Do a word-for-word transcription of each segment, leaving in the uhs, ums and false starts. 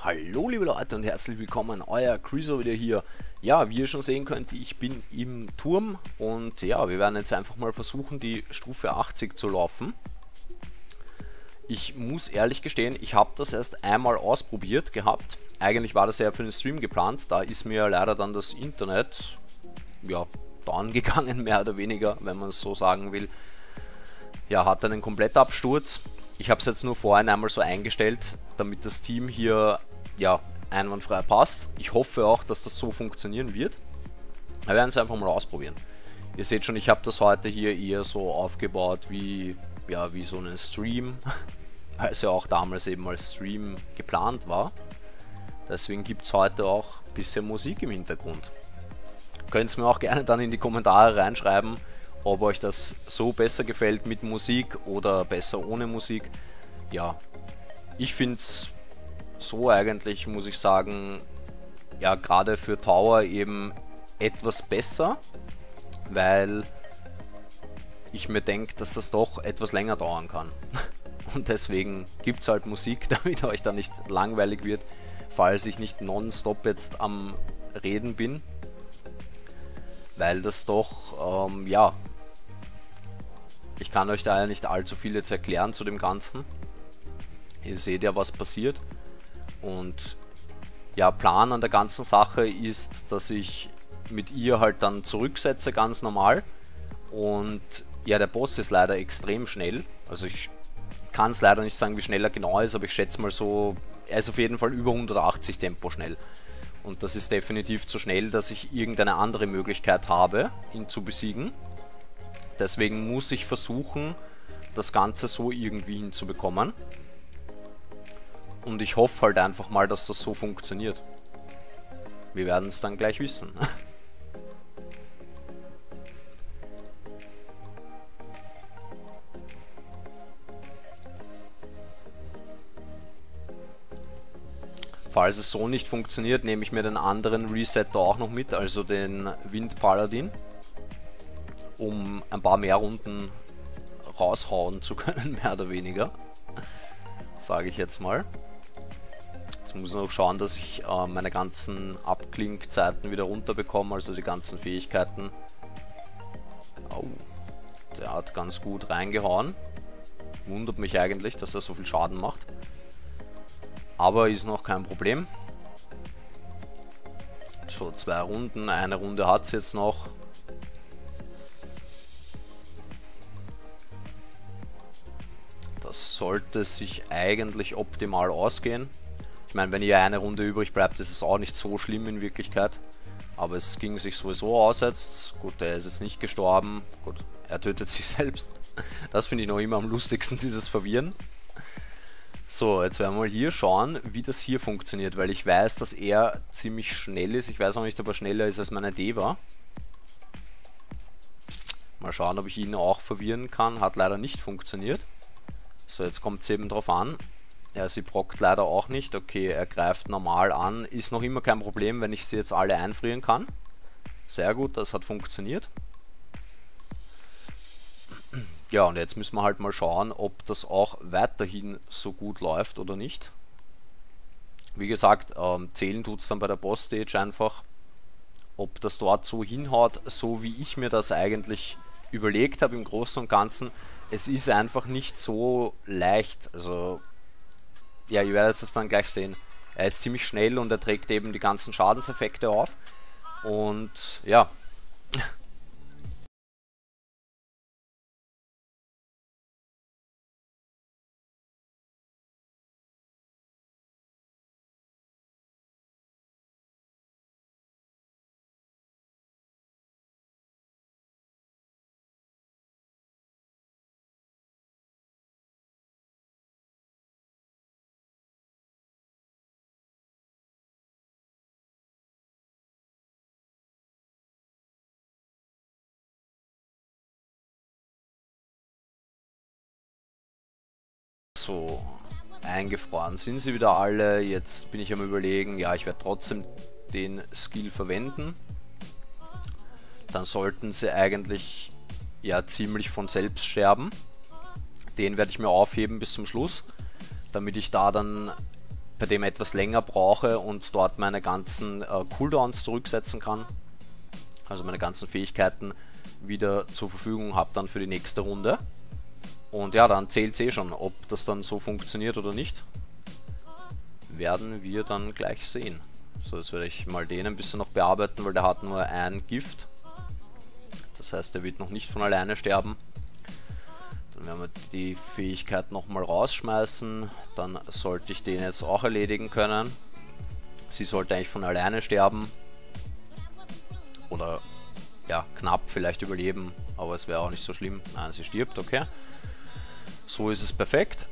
Hallo liebe Leute und herzlich willkommen, euer Chriso wieder hier. Ja, wie ihr schon sehen könnt, ich bin im Turm und ja, wir werden jetzt einfach mal versuchen, die Stufe achtzig zu laufen. Ich muss ehrlich gestehen, ich habe das erst einmal ausprobiert gehabt. Eigentlich war das ja für den Stream geplant, da ist mir leider dann das Internet, ja, down gegangen, mehr oder weniger, wenn man es so sagen will. Ja, hat einen Komplettabsturz. Ich habe es jetzt nur vorhin einmal so eingestellt, damit das Team hier ja einwandfrei passt. Ich hoffe auch, dass das so funktionieren wird. Wir werden es einfach mal ausprobieren. Ihr seht schon, ich habe das heute hier eher so aufgebaut wie, ja, wie so einen Stream, weil es ja auch damals eben als Stream geplant war. Deswegen gibt es heute auch ein bisschen Musik im Hintergrund. Könnt es mir auch gerne dann in die Kommentare reinschreiben, ob euch das so besser gefällt mit Musik oder besser ohne Musik. Ja, ich finde es so eigentlich, muss ich sagen, ja, gerade für Tower eben etwas besser, weil ich mir denke, dass das doch etwas länger dauern kann. Und deswegen gibt es halt Musik, damit euch dann nicht langweilig wird, falls ich nicht nonstop jetzt am Reden bin. Weil das doch, ähm, ja, ich kann euch da ja nicht allzu viel jetzt erklären zu dem Ganzen. Ihr seht ja, was passiert. Und ja, Plan an der ganzen Sache ist, dass ich mit ihr halt dann zurücksetze, ganz normal. Und ja, der Boss ist leider extrem schnell. Also ich kann es leider nicht sagen, wie schnell er genau ist, aber ich schätze mal so, er ist auf jeden Fall über hundertachtzig Tempo schnell. Und das ist definitiv zu schnell, dass ich irgendeine andere Möglichkeit habe, ihn zu besiegen. Deswegen muss ich versuchen, das Ganze so irgendwie hinzubekommen. Und ich hoffe halt einfach mal, dass das so funktioniert. Wir werden es dann gleich wissen. Falls es so nicht funktioniert, nehme ich mir den anderen Reset da auch noch mit, also den Wind-Paladin, um ein paar mehr Runden raushauen zu können, mehr oder weniger. Sage ich jetzt mal. Jetzt muss ich noch schauen, dass ich äh, meine ganzen Abklingzeiten wieder runterbekomme, also die ganzen Fähigkeiten. Oh, der hat ganz gut reingehauen. Wundert mich eigentlich, dass er so viel Schaden macht. Aber ist noch kein Problem. So, zwei Runden, eine Runde hat es jetzt noch. Das sollte sich eigentlich optimal ausgehen. Ich meine, wenn hier eine Runde übrig bleibt, ist es auch nicht so schlimm in Wirklichkeit. Aber es ging sich sowieso aus jetzt. Gut, der ist jetzt nicht gestorben. Gut, er tötet sich selbst. Das finde ich noch immer am lustigsten, dieses Verwirren. So, jetzt werden wir mal hier schauen, wie das hier funktioniert, weil ich weiß, dass er ziemlich schnell ist. Ich weiß auch nicht, ob er schneller ist als meine Deva. Mal schauen, ob ich ihn auch verwirren kann. Hat leider nicht funktioniert. So, jetzt kommt es eben drauf an. Ja, sie brockt leider auch nicht. Okay, er greift normal an. Ist noch immer kein Problem, wenn ich sie jetzt alle einfrieren kann. Sehr gut, das hat funktioniert. Ja, und jetzt müssen wir halt mal schauen, ob das auch weiterhin so gut läuft oder nicht. Wie gesagt, ähm, zählen tut es dann bei der Boss-Stage einfach, ob das dort so hinhaut, so wie ich mir das eigentlich überlegt habe im Großen und Ganzen. Es ist einfach nicht so leicht, also ja, ihr werdet es dann gleich sehen. Er ist ziemlich schnell und er trägt eben die ganzen Schadenseffekte auf. Und ja. So, eingefroren sind sie wieder alle. Jetzt bin ich am Überlegen, ja, ich werde trotzdem den Skill verwenden. Dann sollten sie eigentlich ja ziemlich von selbst sterben. Den werde ich mir aufheben bis zum Schluss, damit ich da dann bei dem etwas länger brauche und dort meine ganzen äh, Cooldowns zurücksetzen kann. Also meine ganzen Fähigkeiten wieder zur Verfügung habe dann für die nächste Runde. Und ja, dann zählt es eh schon, ob das dann so funktioniert oder nicht. Werden wir dann gleich sehen. So, jetzt werde ich mal den ein bisschen noch bearbeiten, weil der hat nur ein Gift. Das heißt, der wird noch nicht von alleine sterben. Dann werden wir die Fähigkeit nochmal rausschmeißen. Dann sollte ich den jetzt auch erledigen können. Sie sollte eigentlich von alleine sterben. Oder ja, knapp vielleicht überleben, aber es wäre auch nicht so schlimm. Nein, sie stirbt, okay. So ist es perfekt.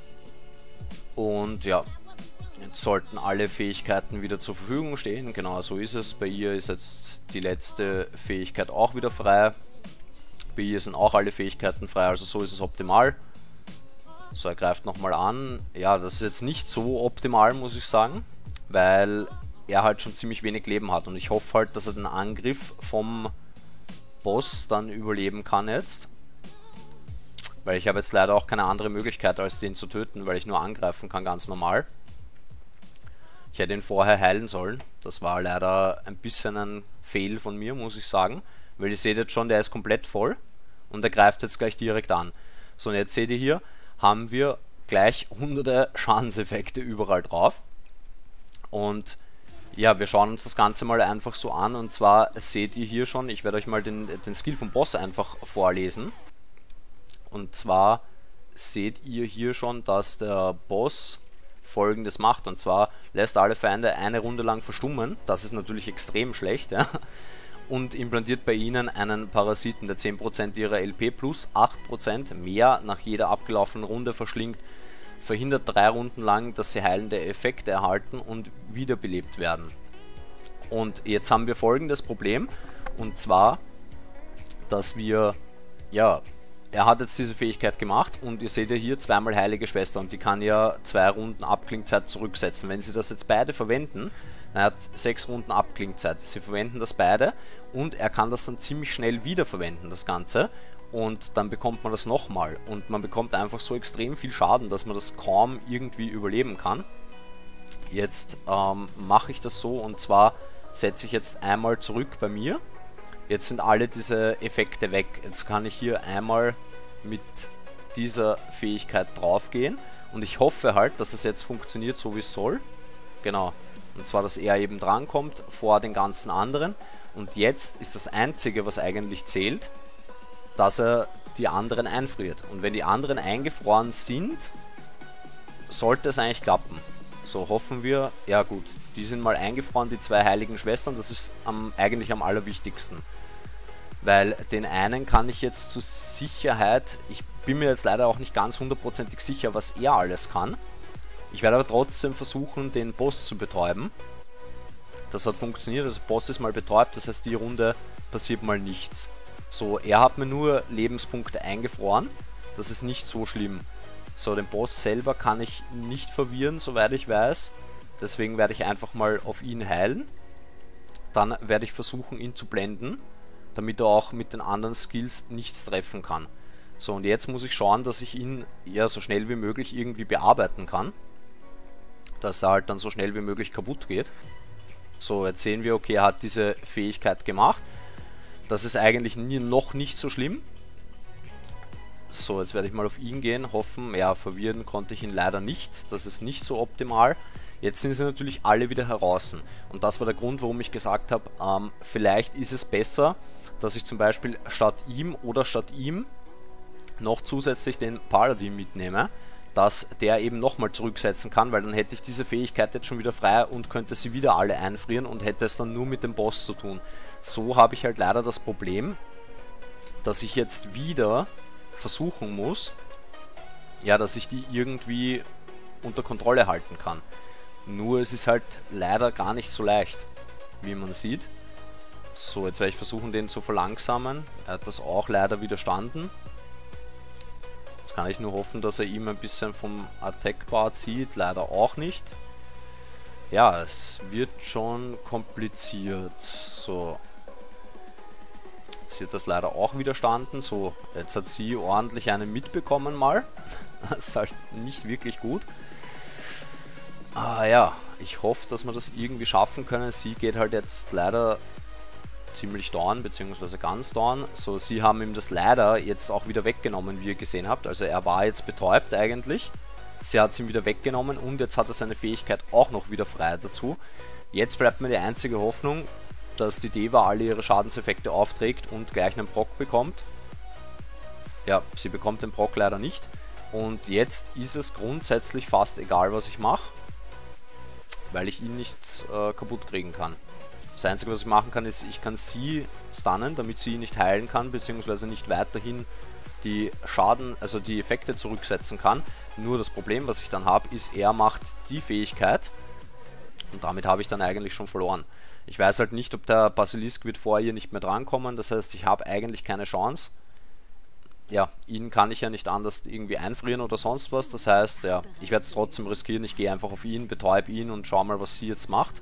Und ja, jetzt sollten alle Fähigkeiten wieder zur Verfügung stehen. Genau so ist es. Bei ihr ist jetzt die letzte Fähigkeit auch wieder frei. Bei ihr sind auch alle Fähigkeiten frei, also so ist es optimal. So, er greift nochmal an. Ja, das ist jetzt nicht so optimal, muss ich sagen, weil er halt schon ziemlich wenig Leben hat. Und ich hoffe halt, dass er den Angriff vom Boss dann überleben kann jetzt. Weil ich habe jetzt leider auch keine andere Möglichkeit, als den zu töten, weil ich nur angreifen kann, ganz normal. Ich hätte ihn vorher heilen sollen. Das war leider ein bisschen ein Fail von mir, muss ich sagen. Weil ihr seht jetzt schon, der ist komplett voll. Und er greift jetzt gleich direkt an. So, und jetzt seht ihr hier, haben wir gleich hunderte Schadenseffekte überall drauf. Und ja, wir schauen uns das Ganze mal einfach so an. Und zwar seht ihr hier schon, ich werde euch mal den, den Skill vom Boss einfach vorlesen. Und zwar seht ihr hier schon, dass der Boss Folgendes macht. Und zwar lässt alle Feinde eine Runde lang verstummen. Das ist natürlich extrem schlecht, ja. Und implantiert bei ihnen einen Parasiten, der zehn Prozent ihrer L P plus acht Prozent mehr nach jeder abgelaufenen Runde verschlingt, verhindert drei Runden lang, dass sie heilende Effekte erhalten und wiederbelebt werden. Und jetzt haben wir folgendes Problem, und zwar, dass wir, ja, er hat jetzt diese Fähigkeit gemacht und ihr seht ja hier zweimal Heilige Schwester und die kann ja zwei Runden Abklingzeit zurücksetzen. Wenn sie das jetzt beide verwenden, er hat sechs Runden Abklingzeit, sie verwenden das beide und er kann das dann ziemlich schnell wiederverwenden, das Ganze. Und dann bekommt man das nochmal und man bekommt einfach so extrem viel Schaden, dass man das kaum irgendwie überleben kann. Jetzt ähm, mache ich das so, und zwar setze ich jetzt einmal zurück bei mir. Jetzt sind alle diese Effekte weg. Jetzt kann ich hier einmal mit dieser Fähigkeit draufgehen und ich hoffe halt, dass es jetzt funktioniert, so wie es soll. Genau. Und zwar, dass er eben drankommt vor den ganzen anderen. Und jetzt ist das Einzige, was eigentlich zählt, dass er die anderen einfriert. Und wenn die anderen eingefroren sind, sollte es eigentlich klappen. So hoffen wir. Ja gut, die sind mal eingefroren, die zwei heiligen Schwestern. Das ist am, eigentlich am allerwichtigsten. Weil den einen kann ich jetzt zur Sicherheit, ich bin mir jetzt leider auch nicht ganz hundertprozentig sicher, was er alles kann. Ich werde aber trotzdem versuchen, den Boss zu betäuben. Das hat funktioniert, also Boss ist mal betäubt, das heißt, die Runde passiert mal nichts. So, er hat mir nur Lebenspunkte eingefroren, das ist nicht so schlimm. So, den Boss selber kann ich nicht verwirren, soweit ich weiß. Deswegen werde ich einfach mal auf ihn heilen. Dann werde ich versuchen, ihn zu blenden, damit er auch mit den anderen Skills nichts treffen kann. So, und jetzt muss ich schauen, dass ich ihn ja so schnell wie möglich irgendwie bearbeiten kann. Dass er halt dann so schnell wie möglich kaputt geht. So, jetzt sehen wir, okay, er hat diese Fähigkeit gemacht. Das ist eigentlich nie, noch nicht so schlimm. So, jetzt werde ich mal auf ihn gehen, hoffen, ja, verwirren konnte ich ihn leider nicht. Das ist nicht so optimal. Jetzt sind sie natürlich alle wieder heraus. Und das war der Grund, warum ich gesagt habe, ähm, vielleicht ist es besser, dass ich zum Beispiel statt ihm oder statt ihm noch zusätzlich den Paladin mitnehme, dass der eben nochmal zurücksetzen kann, weil dann hätte ich diese Fähigkeit jetzt schon wieder frei und könnte sie wieder alle einfrieren und hätte es dann nur mit dem Boss zu tun. So habe ich halt leider das Problem, dass ich jetzt wieder versuchen muss, ja, dass ich die irgendwie unter Kontrolle halten kann. Nur es ist halt leider gar nicht so leicht, wie man sieht. So, jetzt werde ich versuchen, den zu verlangsamen. Er hat das auch leider widerstanden. Jetzt kann ich nur hoffen, dass er ihm ein bisschen vom Attack-Bar zieht. Leider auch nicht. Ja, es wird schon kompliziert. So. Jetzt wird das leider auch widerstanden. So, jetzt hat sie ordentlich einen mitbekommen mal. Das ist halt nicht wirklich gut. Ah ja, ich hoffe, dass wir das irgendwie schaffen können. Sie geht halt jetzt leider ziemlich down, beziehungsweise ganz down. So, sie haben ihm das leider jetzt auch wieder weggenommen, wie ihr gesehen habt. Also er war jetzt betäubt eigentlich. Sie hat es ihm wieder weggenommen und jetzt hat er seine Fähigkeit auch noch wieder frei dazu. Jetzt bleibt mir die einzige Hoffnung, dass die Deva alle ihre Schadenseffekte aufträgt und gleich einen Proc bekommt. Ja, sie bekommt den Proc leider nicht. Und jetzt ist es grundsätzlich fast egal, was ich mache, weil ich ihn nicht äh, kaputt kriegen kann. Das Einzige, was ich machen kann, ist, ich kann sie stunnen, damit sie ihn nicht heilen kann, beziehungsweise nicht weiterhin die Schaden, also die Effekte zurücksetzen kann. Nur das Problem, was ich dann habe, ist, er macht die Fähigkeit und damit habe ich dann eigentlich schon verloren. Ich weiß halt nicht, ob der Basilisk wird vor ihr nicht mehr drankommen, das heißt, ich habe eigentlich keine Chance. Ja, ihn kann ich ja nicht anders irgendwie einfrieren oder sonst was, das heißt, ja, ich werde es trotzdem riskieren, ich gehe einfach auf ihn, betäube ihn und schau mal, was sie jetzt macht.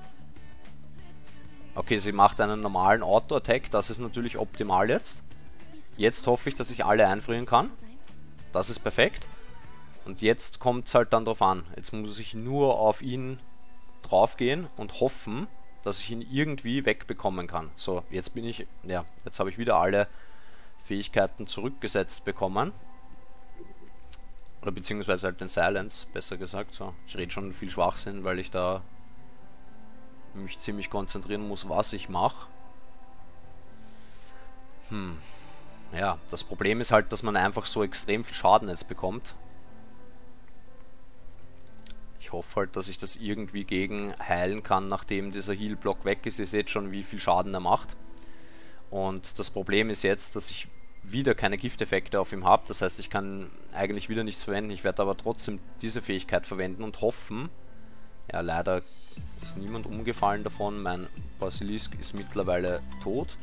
Okay, sie macht einen normalen Auto-Attack, das ist natürlich optimal jetzt. Jetzt hoffe ich, dass ich alle einfrieren kann. Das ist perfekt. Und jetzt kommt es halt dann drauf an. Jetzt muss ich nur auf ihn drauf gehen und hoffen, dass ich ihn irgendwie wegbekommen kann. So, jetzt bin ich, ja, jetzt habe ich wieder alle Fähigkeiten zurückgesetzt bekommen. Oder beziehungsweise halt den Silence, besser gesagt. So, ich rede schon viel Schwachsinn, weil ich da mich ziemlich konzentrieren muss, was ich mache. Hm. Ja, das Problem ist halt, dass man einfach so extrem viel Schaden jetzt bekommt. Ich hoffe halt, dass ich das irgendwie gegen heilen kann, nachdem dieser Heal-Block weg ist. Ihr seht schon, wie viel Schaden er macht. Und das Problem ist jetzt, dass ich wieder keine Gifteffekte auf ihm habe. Das heißt, ich kann eigentlich wieder nichts verwenden. Ich werde aber trotzdem diese Fähigkeit verwenden und hoffen. Ja, leider ist niemand umgefallen davon. Mein Basilisk ist mittlerweile tot.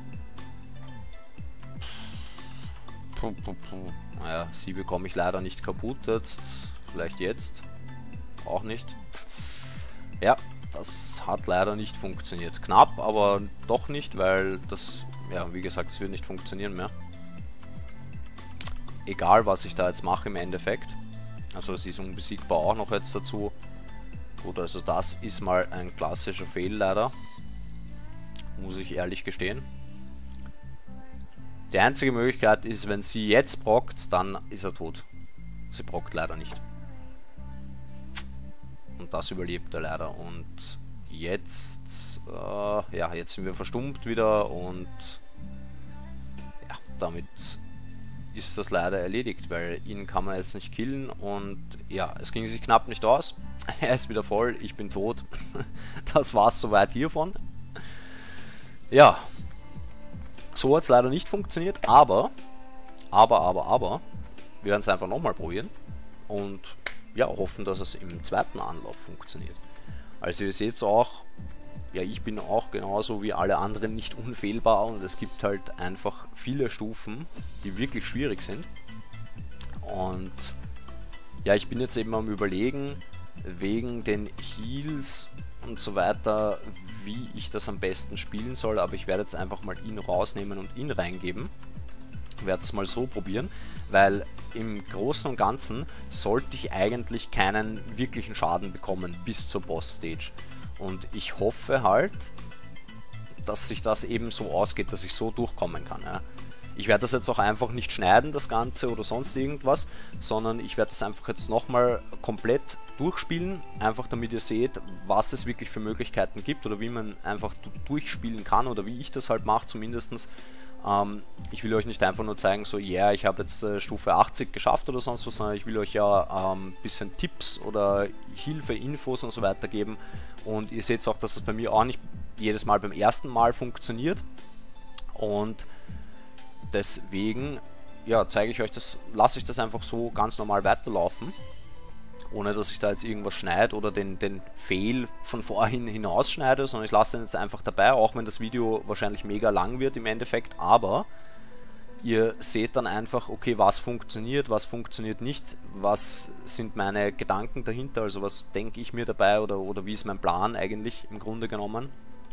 Puh, puh, puh. Naja, sie bekomme ich leider nicht kaputt jetzt. Vielleicht jetzt. Auch nicht. Ja, das hat leider nicht funktioniert. Knapp, aber doch nicht, weil das, ja, wie gesagt, es wird nicht funktionieren mehr. Egal, was ich da jetzt mache im Endeffekt. Also sie ist unbesiegbar auch noch jetzt dazu. Gut, also das ist mal ein klassischer Fail leider. Muss ich ehrlich gestehen. Die einzige Möglichkeit ist, wenn sie jetzt prockt, dann ist er tot. Sie prockt leider nicht. Und das überlebt er leider. Und jetzt, äh, ja, jetzt sind wir verstummt wieder und ja, damit ist das leider erledigt, weil ihn kann man jetzt nicht killen und ja, es ging sich knapp nicht aus. Er ist wieder voll, ich bin tot. Das war's soweit hiervon. Ja, so hat es leider nicht funktioniert, aber, aber, aber, aber, wir werden es einfach nochmal probieren und ja, hoffen, dass es im zweiten Anlauf funktioniert. Also ihr seht auch, ja, ich bin auch genauso wie alle anderen nicht unfehlbar und es gibt halt einfach viele Stufen, die wirklich schwierig sind. Und ja, ich bin jetzt eben am Überlegen, wegen den Heals und so weiter, wie ich das am besten spielen soll, aber ich werde jetzt einfach mal ihn rausnehmen und ihn reingeben. Ich werde es mal so probieren, weil im Großen und Ganzen sollte ich eigentlich keinen wirklichen Schaden bekommen bis zur Boss-Stage. Und ich hoffe halt, dass sich das eben so ausgeht, dass ich so durchkommen kann. Ja. Ich werde das jetzt auch einfach nicht schneiden, das Ganze oder sonst irgendwas, sondern ich werde das einfach jetzt nochmal komplett durchspielen, einfach damit ihr seht, was es wirklich für Möglichkeiten gibt oder wie man einfach durchspielen kann oder wie ich das halt mache zumindest. Ähm, ich will euch nicht einfach nur zeigen, so, ja, yeah, ich habe jetzt äh, Stufe achtzig geschafft oder sonst was, sondern ich will euch ja ein ähm, bisschen Tipps oder Hilfe, Infos und so weiter geben. Und ihr seht auch, dass es bei mir auch nicht jedes Mal beim ersten Mal funktioniert. Und deswegen, ja, zeige ich euch das, lasse ich das einfach so ganz normal weiterlaufen, ohne dass ich da jetzt irgendwas schneide oder den, den Fail von vorhin hinausschneide, sondern ich lasse den jetzt einfach dabei, auch wenn das Video wahrscheinlich mega lang wird im Endeffekt, aber ihr seht dann einfach, okay, was funktioniert, was funktioniert nicht, was sind meine Gedanken dahinter, also was denke ich mir dabei oder, oder wie ist mein Plan eigentlich im Grunde genommen.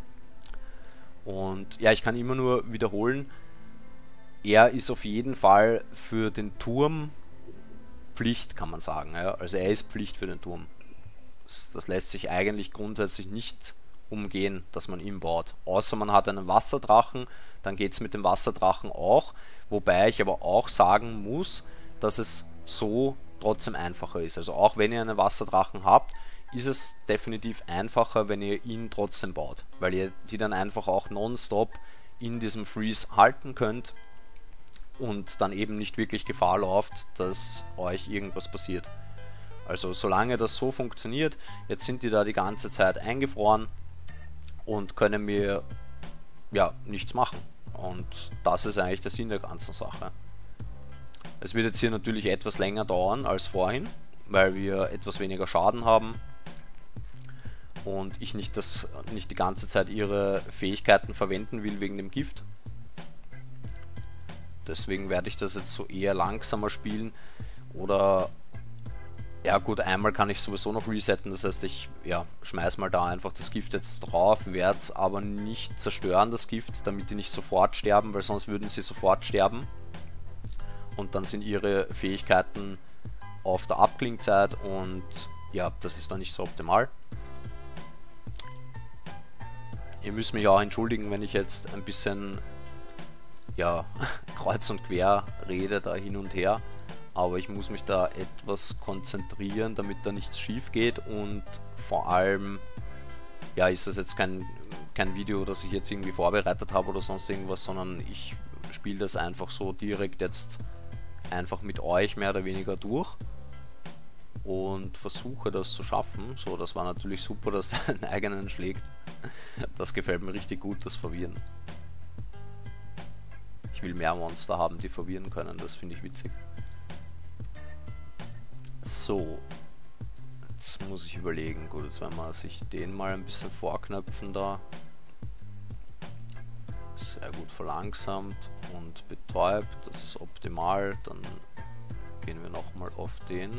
Und ja, ich kann immer nur wiederholen, er ist auf jeden Fall für den Turm Pflicht, kann man sagen. Ja? Also er ist Pflicht für den Turm. Das, das lässt sich eigentlich grundsätzlich nicht umgehen, dass man ihn baut. Außer man hat einen Wasserdrachen, dann geht es mit dem Wasserdrachen auch. Wobei ich aber auch sagen muss, dass es so trotzdem einfacher ist. Also auch wenn ihr einen Wasserdrachen habt, ist es definitiv einfacher, wenn ihr ihn trotzdem baut. Weil ihr die dann einfach auch nonstop in diesem Freeze halten könnt und dann eben nicht wirklich Gefahr lauft, dass euch irgendwas passiert. Also solange das so funktioniert, jetzt sind die da die ganze Zeit eingefroren und können mir ja nichts machen. Und das ist eigentlich der Sinn der ganzen Sache. Es wird jetzt hier natürlich etwas länger dauern als vorhin, weil wir etwas weniger Schaden haben und ich nicht, das, nicht die ganze Zeit ihre Fähigkeiten verwenden will wegen dem Gift. Deswegen werde ich das jetzt so eher langsamer spielen. Oder, ja gut, einmal kann ich sowieso noch resetten, das heißt ich ja, schmeiß mal da einfach das Gift jetzt drauf, werde es aber nicht zerstören, das Gift, damit die nicht sofort sterben, weil sonst würden sie sofort sterben. Und dann sind ihre Fähigkeiten auf der Abklingzeit und ja, das ist dann nicht so optimal. Ihr müsst mich auch entschuldigen, wenn ich jetzt ein bisschen ja, kreuz und quer rede da hin und her, aber ich muss mich da etwas konzentrieren, damit da nichts schief geht und vor allem ja, ist das jetzt kein, kein Video, das ich jetzt irgendwie vorbereitet habe oder sonst irgendwas, sondern ich spiele das einfach so direkt jetzt einfach mit euch mehr oder weniger durch und versuche das zu schaffen. So, das war natürlich super, dass er einen eigenen schlägt. Das gefällt mir richtig gut, das Verwirren. Ich will mehr Monster haben, die verwirren können, das finde ich witzig. So, jetzt muss ich überlegen, gut, jetzt werden wir sich den mal ein bisschen vorknöpfen da. Sehr gut verlangsamt und betäubt, das ist optimal. Dann gehen wir nochmal auf den.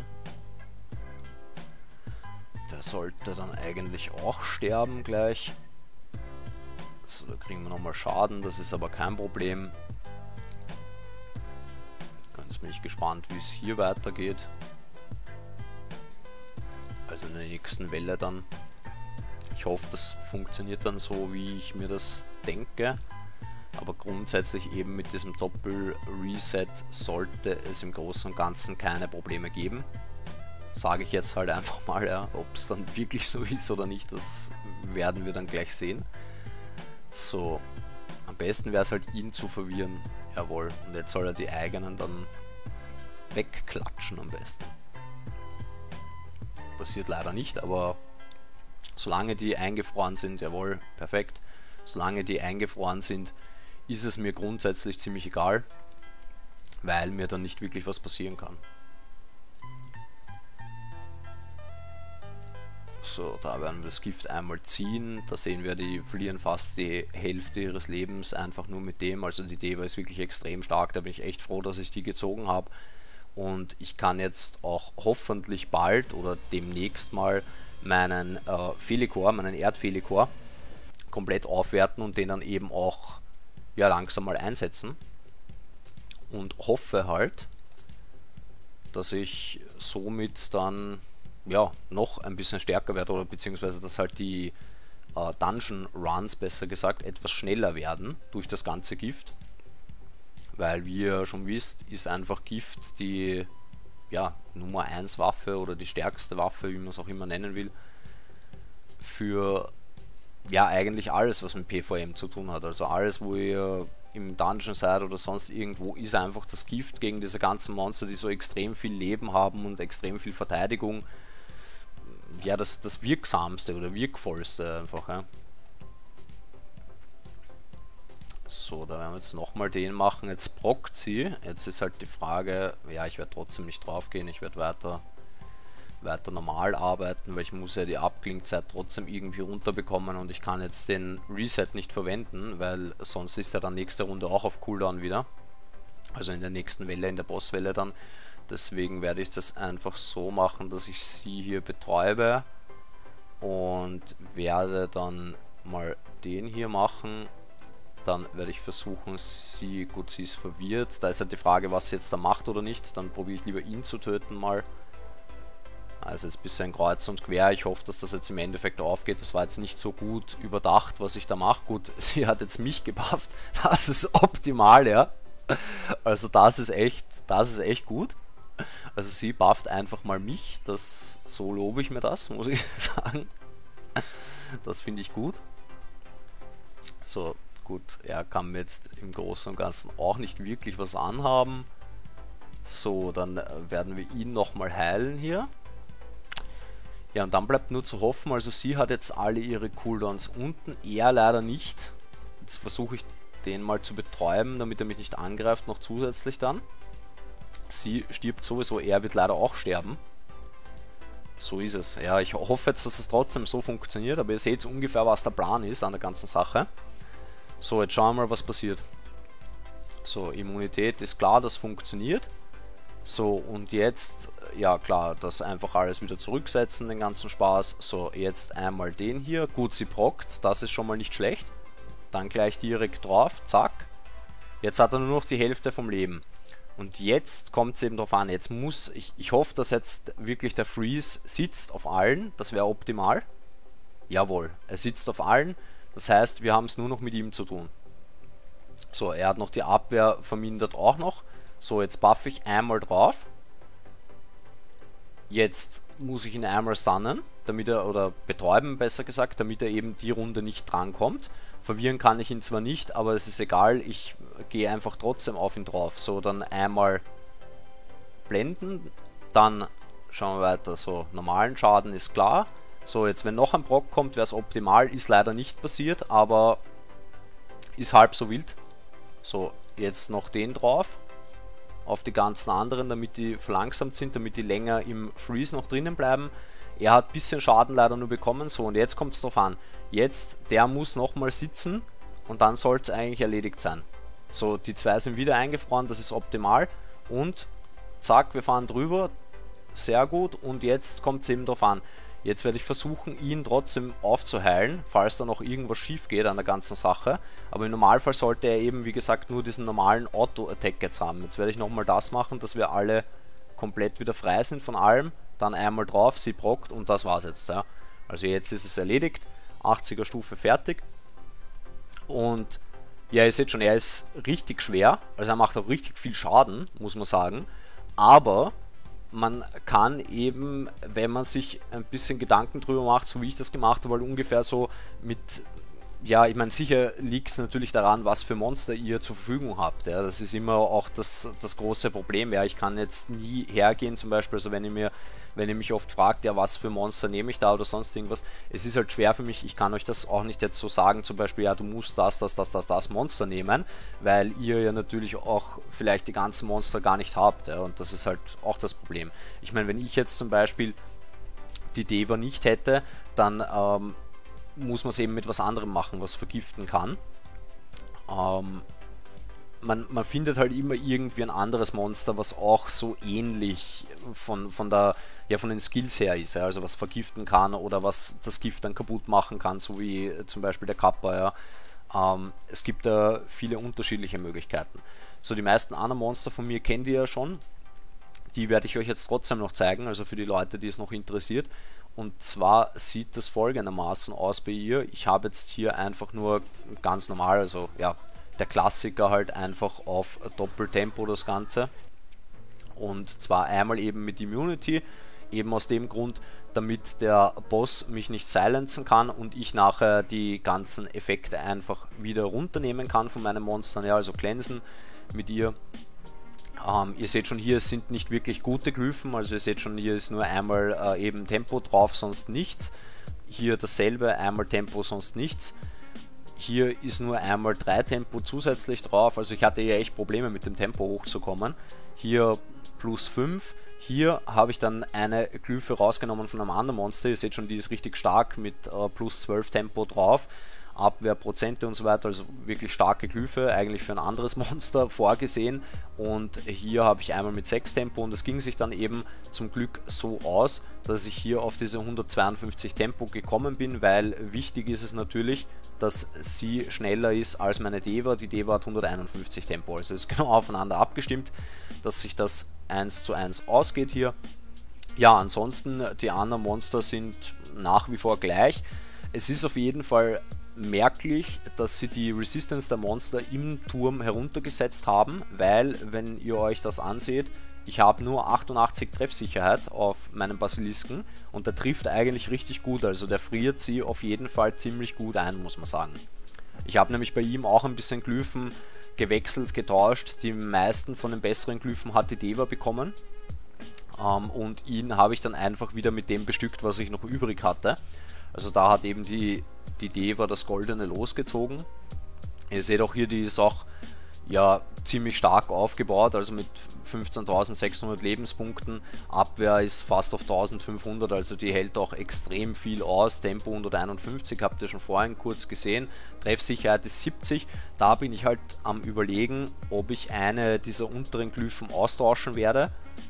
Der sollte dann eigentlich auch sterben gleich. So, da kriegen wir nochmal Schaden, das ist aber kein Problem. Jetzt bin ich gespannt, wie es hier weitergeht. Also in der nächsten Welle dann. Ich hoffe, das funktioniert dann so, wie ich mir das denke. Aber grundsätzlich eben mit diesem Doppel-Reset sollte es im Großen und Ganzen keine Probleme geben. Sage ich jetzt halt einfach mal, ja, ob es dann wirklich so ist oder nicht, das werden wir dann gleich sehen. So, am besten wäre es halt, ihn zu verwirren. Jawohl, und jetzt soll er die eigenen dann wegklatschen am besten. Passiert leider nicht, aber solange die eingefroren sind, jawohl, perfekt. Solange die eingefroren sind, ist es mir grundsätzlich ziemlich egal, weil mir dann nicht wirklich was passieren kann. So, da werden wir das Gift einmal ziehen. Da sehen wir, die verlieren fast die Hälfte ihres Lebens einfach nur mit dem. Also die Deva ist wirklich extrem stark. Da bin ich echt froh, dass ich die gezogen habe. Und ich kann jetzt auch hoffentlich bald oder demnächst mal meinen äh, Felikor, meinen Erdfelikor komplett aufwerten und den dann eben auch ja, langsam mal einsetzen. Und hoffe halt, dass ich somit dann ja, noch ein bisschen stärker werde oder beziehungsweise dass halt die äh, Dungeon Runs, besser gesagt, etwas schneller werden durch das ganze Gift. Weil, wie ihr schon wisst, ist einfach Gift die ja, Nummer eins Waffe oder die stärkste Waffe, wie man es auch immer nennen will, für ja eigentlich alles, was mit PvM zu tun hat. Also alles, wo ihr im Dungeon seid oder sonst irgendwo, ist einfach das Gift gegen diese ganzen Monster, die so extrem viel Leben haben und extrem viel Verteidigung. Ja, das, das wirksamste oder wirkvollste einfach. Ja. So, da werden wir jetzt nochmal den machen. Jetzt prockt sie. Jetzt ist halt die Frage, ja, ich werde trotzdem nicht drauf gehen. Ich werde weiter, weiter normal arbeiten, weil ich muss ja die Abklingzeit trotzdem irgendwie runterbekommen und ich kann jetzt den Reset nicht verwenden, weil sonst ist er dann nächste Runde auch auf Cooldown wieder. Also in der nächsten Welle, in der Bosswelle dann. Deswegen werde ich das einfach so machen, dass ich sie hier betäube und werde dann mal den hier machen. Dann werde ich versuchen, sie, gut, sie ist verwirrt. Da ist halt die Frage, was sie jetzt da macht oder nicht. Dann probiere ich lieber ihn zu töten mal. Also jetzt ein bisschen kreuz und quer. Ich hoffe, dass das jetzt im Endeffekt aufgeht. Das war jetzt nicht so gut überdacht, was ich da mache. Gut, sie hat jetzt mich gebufft. Das ist optimal, ja. Also das ist echt, das ist echt gut. Also sie bufft einfach mal mich. Das, so lobe ich mir das, muss ich sagen. Das finde ich gut. So, gut, er kann mir jetzt im Großen und Ganzen auch nicht wirklich was anhaben. So, dann werden wir ihn nochmal heilen hier. Ja, und dann bleibt nur zu hoffen, also sie hat jetzt alle ihre Cooldowns unten, er leider nicht. Jetzt versuche ich den mal zu betäuben, damit er mich nicht angreift, noch zusätzlich dann. Sie stirbt sowieso, er wird leider auch sterben. So ist es. Ja, ich hoffe jetzt, dass es trotzdem so funktioniert, aber ihr seht ungefähr, was der Plan ist an der ganzen Sache. So, jetzt schauen wir mal, was passiert. So, Immunität ist klar, das funktioniert. So, und jetzt, ja klar, das einfach alles wieder zurücksetzen, den ganzen Spaß. So, jetzt einmal den hier. Gut, sie prockt, das ist schon mal nicht schlecht. Dann gleich direkt drauf, zack. Jetzt hat er nur noch die Hälfte vom Leben. Und jetzt kommt es eben darauf an, jetzt muss, ich, ich hoffe, dass jetzt wirklich der Freeze sitzt auf allen, das wäre optimal. Jawohl, er sitzt auf allen, das heißt, wir haben es nur noch mit ihm zu tun. So, er hat noch die Abwehr vermindert auch noch. So, jetzt buff ich einmal drauf. Jetzt muss ich ihn einmal stunnen, damit er, oder betäuben besser gesagt, damit er eben die Runde nicht drankommt. Verwirren kann ich ihn zwar nicht, aber es ist egal, ich gehe einfach trotzdem auf ihn drauf. So, dann einmal blenden, dann schauen wir weiter. So, normalen Schaden ist klar. So, jetzt wenn noch ein Brock kommt, wäre es optimal, ist leider nicht passiert, aber ist halb so wild. So, jetzt noch den drauf. Auf die ganzen anderen, damit die verlangsamt sind, damit die länger im Freeze noch drinnen bleiben. Er hat ein bisschen Schaden leider nur bekommen. So, und jetzt kommt es drauf an. Jetzt, der muss nochmal sitzen und dann soll es eigentlich erledigt sein. So, die zwei sind wieder eingefroren, das ist optimal. Und zack, wir fahren drüber. Sehr gut. Und jetzt kommt es eben drauf an. Jetzt werde ich versuchen, ihn trotzdem aufzuheilen, falls da noch irgendwas schief geht an der ganzen Sache. Aber im Normalfall sollte er eben, wie gesagt, nur diesen normalen Auto-Attack jetzt haben. Jetzt werde ich nochmal das machen, dass wir alle komplett wieder frei sind von allem. Dann einmal drauf, sie prockt und das war's jetzt. Ja. Also jetzt ist es erledigt. achtziger Stufe fertig. Und ja, ihr seht schon, er ist richtig schwer. Also er macht auch richtig viel Schaden, muss man sagen. Aber man kann eben, wenn man sich ein bisschen Gedanken drüber macht, so wie ich das gemacht habe, weil ungefähr so mit, ja, ich meine, sicher liegt es natürlich daran, was für Monster ihr zur Verfügung habt. Ja. Das ist immer auch das, das große Problem. Ja. Ich kann jetzt nie hergehen, zum Beispiel, also wenn ihr mir, wenn ihr mich oft fragt, ja, was für Monster nehme ich da oder sonst irgendwas, es ist halt schwer für mich, ich kann euch das auch nicht jetzt so sagen, zum Beispiel, ja, du musst das, das, das, das, das Monster nehmen, weil ihr ja natürlich auch vielleicht die ganzen Monster gar nicht habt, ja, und das ist halt auch das Problem. Ich meine, wenn ich jetzt zum Beispiel die Deva nicht hätte, dann ähm, muss man es eben mit was anderem machen, was vergiften kann. Ähm, man, man findet halt immer irgendwie ein anderes Monster, was auch so ähnlich von, von, der, ja, von den Skills her ist, ja, also was vergiften kann oder was das Gift dann kaputt machen kann, so wie zum Beispiel der Kappa. Ja. Ähm, es gibt da viele unterschiedliche Möglichkeiten. So, die meisten anderen Monster von mir kennt ihr ja schon. Die werde ich euch jetzt trotzdem noch zeigen, also für die Leute, die es noch interessiert. Und zwar sieht das folgendermaßen aus bei ihr. Ich habe jetzt hier einfach nur ganz normal, also ja, der Klassiker halt einfach auf Doppeltempo das Ganze. Und zwar einmal eben mit Immunity, eben aus dem Grund, damit der Boss mich nicht silenzen kann und ich nachher die ganzen Effekte einfach wieder runternehmen kann von meinen Monstern, ja, also cleansen mit ihr. Ähm, ihr seht schon, hier sind nicht wirklich gute Glyphen, also ihr seht schon, hier ist nur einmal äh, eben Tempo drauf, sonst nichts. Hier dasselbe, einmal Tempo, sonst nichts. Hier ist nur einmal drei Tempo zusätzlich drauf, also ich hatte ja echt Probleme mit dem Tempo hochzukommen. Hier plus fünf. Hier habe ich dann eine Glyphe rausgenommen von einem anderen Monster. Ihr seht schon, die ist richtig stark mit äh, plus zwölf Tempo drauf. Abwehrprozente und so weiter, also wirklich starke Glyphe, eigentlich für ein anderes Monster vorgesehen. Und hier habe ich einmal mit sechs Tempo und es ging sich dann eben zum Glück so aus, dass ich hier auf diese hundertzweiundfünfzig Tempo gekommen bin, weil wichtig ist es natürlich, dass sie schneller ist als meine Deva. Die Deva hat hunderteinundfünfzig Tempo, also es ist genau aufeinander abgestimmt, dass sich das eins zu eins ausgeht hier. Ja, ansonsten die anderen Monster sind nach wie vor gleich. Es ist auf jeden Fall merklich, dass sie die Resistance der Monster im Turm heruntergesetzt haben, weil, wenn ihr euch das anseht, ich habe nur achtundachtzig Treffsicherheit auf meinem Basilisken und der trifft eigentlich richtig gut, also der friert sie auf jeden Fall ziemlich gut ein, muss man sagen. Ich habe nämlich bei ihm auch ein bisschen Glyphen gewechselt, getauscht, die meisten von den besseren Glyphen hat die Deva bekommen. Um, und ihn habe ich dann einfach wieder mit dem bestückt, was ich noch übrig hatte. Also da hat eben die, die Deva das Goldene losgezogen. Ihr seht auch hier, die ist auch ja, ziemlich stark aufgebaut, also mit fünfzehntausendsechshundert Lebenspunkten. Abwehr ist fast auf eintausendfünfhundert, also die hält auch extrem viel aus. Tempo hunderteinundfünfzig, habt ihr schon vorhin kurz gesehen. Treffsicherheit ist siebzig. Da bin ich halt am Überlegen, ob ich eine dieser unteren Glyphen austauschen werde.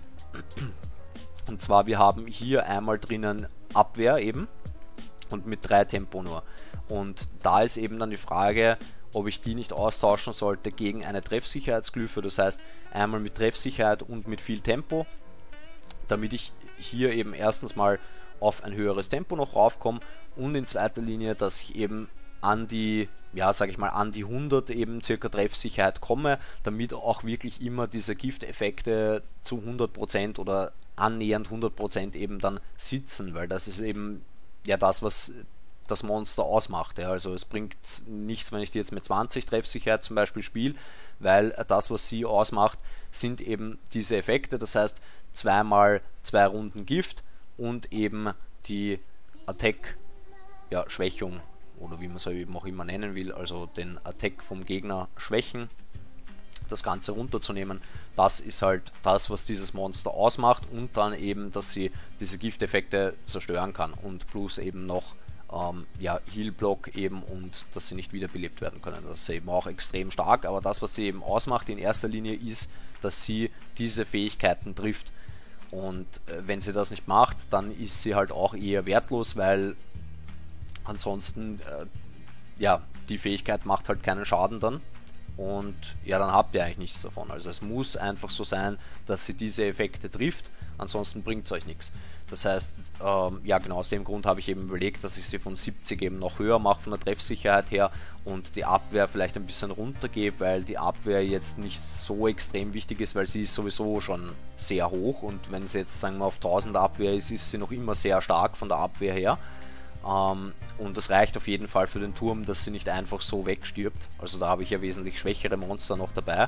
Und zwar, wir haben hier einmal drinnen Abwehr eben und mit drei Tempo nur. Und da ist eben dann die Frage, ob ich die nicht austauschen sollte gegen eine Treffsicherheitsglyphe, das heißt einmal mit Treffsicherheit und mit viel Tempo, damit ich hier eben erstens mal auf ein höheres Tempo noch raufkomme und in zweiter Linie, dass ich eben an die, ja, sage ich mal, an die hundert eben circa Treffsicherheit komme, damit auch wirklich immer diese Gifteffekte zu hundert Prozent oder annähernd hundert Prozent eben dann sitzen, weil das ist eben ja das, was das Monster ausmacht. Ja. Also es bringt nichts, wenn ich die jetzt mit zwanzig Treffsicherheit zum Beispiel spiele, weil das, was sie ausmacht, sind eben diese Effekte, das heißt zweimal zwei Runden Gift und eben die Attack, ja, Schwächung, oder wie man es eben auch immer nennen will, also den Attack vom Gegner schwächen, das Ganze runterzunehmen. Das ist halt das, was dieses Monster ausmacht, und dann eben, dass sie diese Gifteffekte zerstören kann und plus eben noch ähm, ja, Heal-Block eben, und dass sie nicht wiederbelebt werden können. Das ist eben auch extrem stark, aber das, was sie eben ausmacht in erster Linie, ist, dass sie diese Fähigkeiten trifft. Und äh, wenn sie das nicht macht, dann ist sie halt auch eher wertlos, weil ansonsten, äh, ja, die Fähigkeit macht halt keinen Schaden dann. Und ja, dann habt ihr eigentlich nichts davon. Also es muss einfach so sein, dass sie diese Effekte trifft, ansonsten bringt es euch nichts. Das heißt, ähm, ja genau aus dem Grund habe ich eben überlegt, dass ich sie von siebzig eben noch höher mache von der Treffsicherheit her und die Abwehr vielleicht ein bisschen runtergebe, weil die Abwehr jetzt nicht so extrem wichtig ist, weil sie ist sowieso schon sehr hoch, und wenn sie jetzt, sagen wir, auf tausend Abwehr ist, ist sie noch immer sehr stark von der Abwehr her. Um, und das reicht auf jeden Fall für den Turm, dass sie nicht einfach so wegstirbt. Also da habe ich ja wesentlich schwächere Monster noch dabei.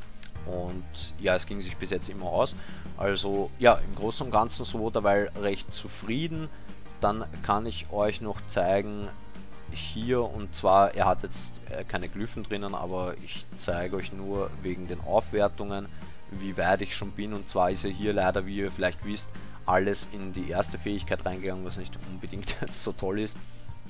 Und ja, es ging sich bis jetzt immer aus. Also ja, im Großen und Ganzen so dabei recht zufrieden. Dann kann ich euch noch zeigen hier, und zwar, er hat jetzt äh, keine Glyphen drinnen, aber ich zeige euch nur wegen den Aufwertungen, wie weit ich schon bin. Und zwar ist er hier leider, wie ihr vielleicht wisst, alles in die erste Fähigkeit reingegangen, was nicht unbedingt jetzt so toll ist.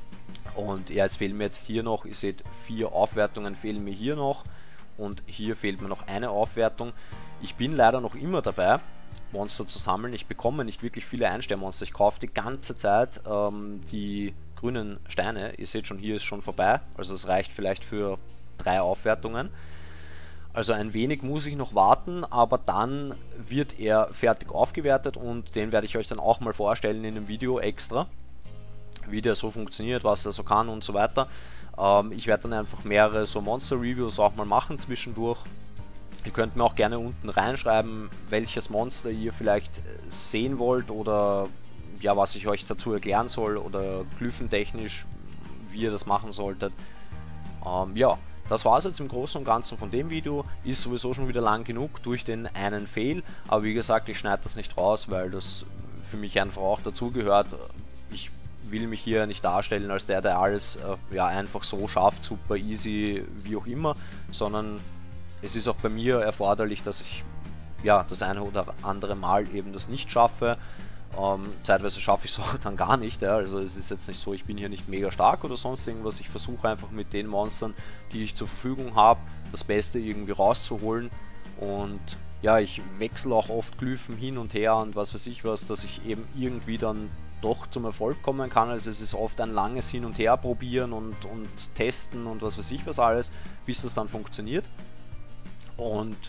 Und ja, es fehlen mir jetzt hier noch, ihr seht, vier Aufwertungen fehlen mir hier noch, und hier fehlt mir noch eine Aufwertung. Ich bin leider noch immer dabei, Monster zu sammeln. Ich bekomme nicht wirklich viele Einsternmonster. Ich kaufe die ganze Zeit ähm, die grünen Steine. Ihr seht schon, hier ist schon vorbei, also es reicht vielleicht für drei Aufwertungen. Also ein wenig muss ich noch warten, aber dann wird er fertig aufgewertet, und den werde ich euch dann auch mal vorstellen in einem Video extra, wie der so funktioniert, was er so kann und so weiter. Ähm, ich werde dann einfach mehrere so Monster-Reviews auch mal machen zwischendurch. Ihr könnt mir auch gerne unten reinschreiben, welches Monster ihr vielleicht sehen wollt, oder ja, was ich euch dazu erklären soll, oder glyphentechnisch, wie ihr das machen solltet. Ähm, ja. Das war es jetzt im Großen und Ganzen von dem Video, ist sowieso schon wieder lang genug durch den einen Fail, aber wie gesagt, ich schneide das nicht raus, weil das für mich einfach auch dazugehört. Ich will mich hier nicht darstellen als der, der alles äh, ja, einfach so schafft, super easy, wie auch immer, sondern es ist auch bei mir erforderlich, dass ich ja, das eine oder andere Mal eben das nicht schaffe. Ähm, zeitweise schaffe ich es auch dann gar nicht, ja. Also es ist jetzt nicht so, ich bin hier nicht mega stark oder sonst irgendwas. Ich versuche einfach mit den Monstern, die ich zur Verfügung habe, das Beste irgendwie rauszuholen. Und ja, ich wechsle auch oft Glyphen hin und her und was weiß ich was, dass ich eben irgendwie dann doch zum Erfolg kommen kann. Also es ist oft ein langes Hin und Her probieren und, und testen und was weiß ich was alles, bis das dann funktioniert. Und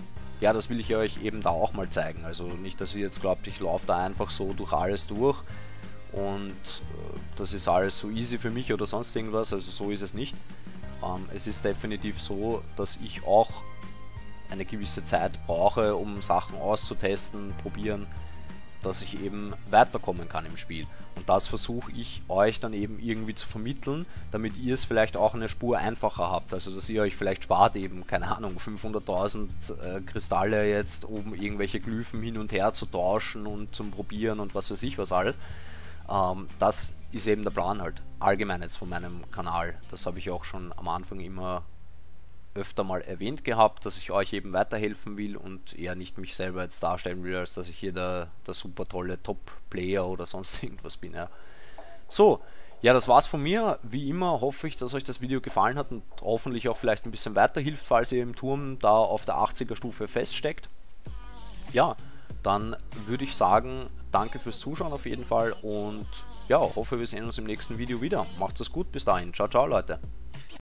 ja, das will ich euch eben da auch mal zeigen. Also nicht, dass ihr jetzt glaubt, ich laufe da einfach so durch alles durch und äh, das ist alles so easy für mich oder sonst irgendwas, also so ist es nicht. Ähm, es ist definitiv so, dass ich auch eine gewisse Zeit brauche, um Sachen auszutesten, probieren, dass ich eben weiterkommen kann im Spiel. Und das versuche ich euch dann eben irgendwie zu vermitteln, damit ihr es vielleicht auch eine Spur einfacher habt. Also dass ihr euch vielleicht spart eben, keine Ahnung, fünfhunderttausend äh, Kristalle jetzt, um irgendwelche Glyphen hin und her zu tauschen und zum Probieren und was weiß ich was alles. Ähm, das ist eben der Plan halt, allgemein jetzt von meinem Kanal. Das habe ich auch schon am Anfang immer öfter mal erwähnt gehabt, dass ich euch eben weiterhelfen will und eher nicht mich selber jetzt darstellen will, als dass ich hier der, der super tolle Top-Player oder sonst irgendwas bin. Ja. So, ja, das war's von mir. Wie immer hoffe ich, dass euch das Video gefallen hat und hoffentlich auch vielleicht ein bisschen weiterhilft, falls ihr im Turm da auf der achtziger Stufe feststeckt. Ja, dann würde ich sagen, danke fürs Zuschauen auf jeden Fall und ja, hoffe wir sehen uns im nächsten Video wieder. Macht's es gut, bis dahin. Ciao, ciao Leute.